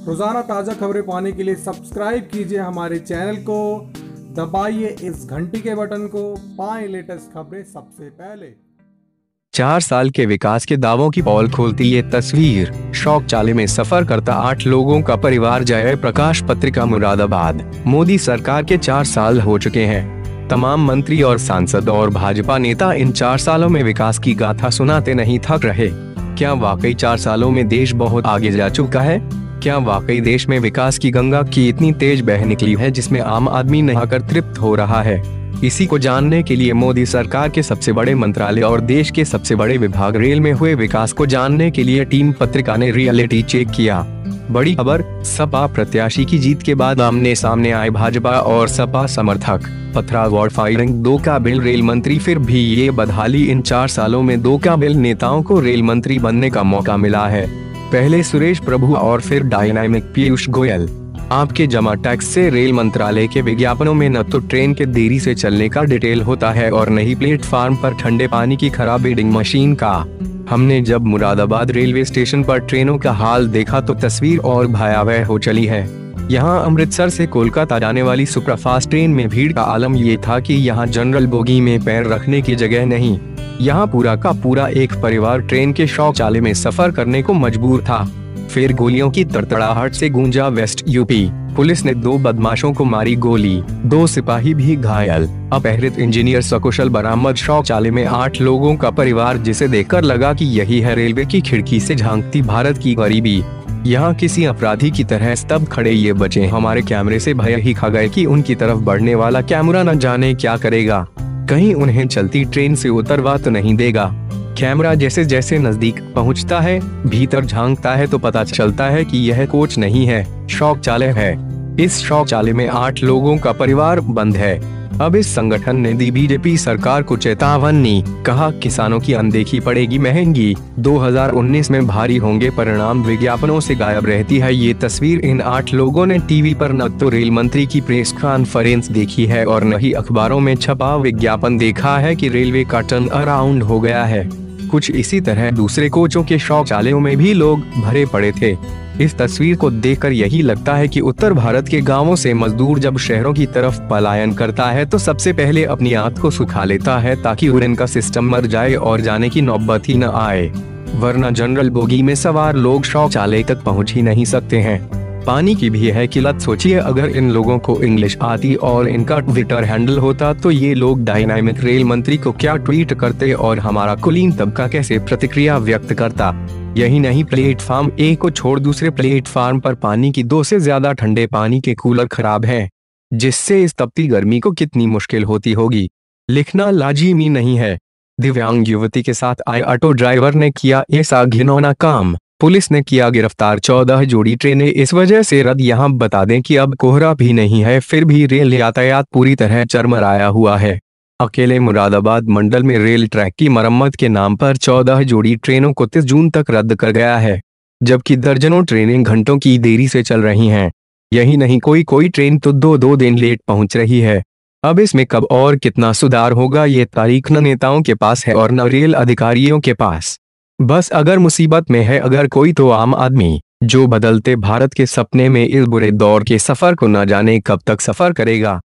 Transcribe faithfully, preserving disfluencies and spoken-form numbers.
रोजाना ताज़ा खबरें पाने के लिए सब्सक्राइब कीजिए हमारे चैनल को, दबाइए इस घंटी के बटन को, पाएं लेटेस्ट खबरें सबसे पहले। चार साल के विकास के दावों की पोल खोलती ये तस्वीर। शौचालय में सफर करता आठ लोगों का परिवार। जय प्रकाश पत्रिका मुरादाबाद। मोदी सरकार के चार साल हो चुके हैं। तमाम मंत्री और सांसद और भाजपा नेता इन चार सालों में विकास की गाथा सुनाते नहीं थक रहे। क्या वाकई चार सालों में देश बहुत आगे जा चुका है? क्या वाकई देश में विकास की गंगा की इतनी तेज बह निकली है जिसमें आम आदमी नहाकर तृप्त हो रहा है? इसी को जानने के लिए मोदी सरकार के सबसे बड़े मंत्रालय और देश के सबसे बड़े विभाग रेल में हुए विकास को जानने के लिए टीम पत्रिका ने रियलिटी चेक किया। बड़ी खबर, सपा प्रत्याशी की जीत के बाद आमने सामने आए भाजपा और सपा समर्थक। पथराव फायरिंग, दो काबिल रेल मंत्री फिर भी ये बदहाली। इन चार सालों में दो काबिल नेताओं को रेल मंत्री बनने का मौका मिला है। पहले सुरेश प्रभु और फिर डायनामिक पीयूष गोयल। आपके जमा टैक्स से रेल मंत्रालय के विज्ञापनों में न तो ट्रेन के देरी से चलने का डिटेल होता है और न ही प्लेटफार्म पर ठंडे पानी की खराब वेंडिंग मशीन का। हमने जब मुरादाबाद रेलवे स्टेशन पर ट्रेनों का हाल देखा तो तस्वीर और भयावह हो चली है। यहाँ अमृतसर से कोलकाता जाने वाली सुपरफास्ट ट्रेन में भीड़ का आलम ये था कि यहाँ जनरल बोगी में पैर रखने की जगह नहीं। यहाँ पूरा का पूरा एक परिवार ट्रेन के शौचालय में सफर करने को मजबूर था। फिर गोलियों की तड़तड़ाहट से गूंजा वेस्ट यूपी। पुलिस ने दो बदमाशों को मारी गोली, दो सिपाही भी घायल। अपहृत इंजीनियर सकुशल बरामद। शौचालय में आठ लोगों का परिवार, जिसे देखकर लगा कि यही है रेलवे की खिड़की से झांकती भारत की गरीबी। यहाँ किसी अपराधी की तरह स्तब्ध खड़े ये बच्चे हमारे कैमरे से भय ही खा गए कि उनकी तरफ बढ़ने वाला कैमरा न जाने क्या करेगा, कहीं उन्हें चलती ट्रेन से उतरवा तो नहीं देगा। कैमरा जैसे जैसे नजदीक पहुंचता है, भीतर झांकता है तो पता चलता है कि यह कोच नहीं है, शौचालय है। इस शौचालय में आठ लोगों का परिवार बंद है। अब इस संगठन ने दी बीजेपी सरकार को चेतावनी। कहा, किसानों की अनदेखी पड़ेगी महंगी। दो हज़ार उन्नीस में भारी होंगे परिणाम। विज्ञापनों से गायब रहती है ये तस्वीर। इन आठ लोगों ने टीवी पर न तो रेल मंत्री की प्रेस कॉन्फ्रेंस देखी है और न ही अखबारों में छपा विज्ञापन देखा है कि रेलवे का टर्न अराउंड हो गया है। कुछ इसी तरह दूसरे कोचों के शौचालयों में भी लोग भरे पड़े थे। इस तस्वीर को देखकर यही लगता है कि उत्तर भारत के गांवों से मजदूर जब शहरों की तरफ पलायन करता है तो सबसे पहले अपनी आंख को सुखा लेता है ताकि यूरिन का सिस्टम मर जाए और जाने की नौबत ही न आए, वरना जनरल बोगी में सवार लोग शौचालय तक पहुंच ही नहीं सकते हैं। पानी की भी है किल्लत। सोचिए, अगर इन लोगों को इंग्लिश आती और इनका ट्विटर हैंडल होता तो ये लोग डायनामिक रेल मंत्री को क्या ट्वीट करते और हमारा कुलीन तबका कैसे प्रतिक्रिया व्यक्त करता। यही नहीं, प्लेटफार्म ए को छोड़ दूसरे प्लेटफार्म पर पानी की दो से ज्यादा ठंडे पानी के कूलर खराब हैं, जिससे इस तपती गर्मी को कितनी मुश्किल होती होगी, लिखना लाजिमी नहीं है। दिव्यांग युवती के साथ आए ऑटो ड्राइवर ने किया ऐसा घिनौना काम। पुलिस ने किया गिरफ्तार चौदह जोड़ी ट्रेनें इस वजह से रद्द। यहाँ बता दें कि अब कोहरा भी नहीं है, फिर भी रेल यातायात पूरी तरह चरमराया हुआ है। अकेले मुरादाबाद मंडल में रेल ट्रैक की मरम्मत के नाम पर चौदह जोड़ी ट्रेनों को तीस जून तक रद्द कर गया है, जबकि दर्जनों ट्रेनें घंटों की देरी से चल रही हैं। यही नहीं, कोई कोई ट्रेन तो दो दो दिन लेट पहुंच रही है। अब इसमें कब और कितना सुधार होगा ये तारीख न नेताओं के पास है और न रेल अधिकारियों के पास। बस अगर मुसीबत में है अगर कोई तो आम आदमी, जो बदलते भारत के सपने में इस बुरे दौर के सफर को न जाने कब तक सफर करेगा।